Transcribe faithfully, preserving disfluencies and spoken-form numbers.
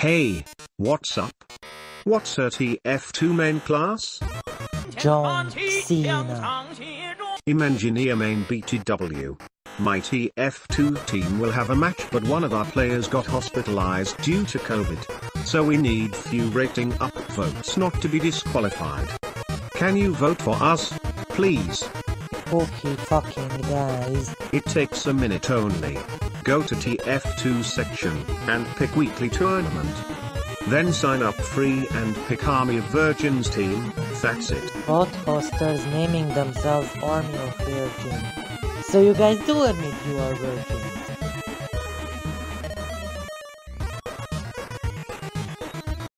Hey, what's up? What's her T F two main class? John Cena. Imagineer main B T W. My T F two team will have a match, but one of our players got hospitalized due to COVID. So we need few rating up votes not to be disqualified. Can you vote for us, please? Okay fucking guys. It takes a minute only. Go to T F two section, and pick weekly tournament. Then sign up free and pick Army of Virgins team, that's it. Bot hosters naming themselves Army of Virgin. So you guys do admit you are virgin.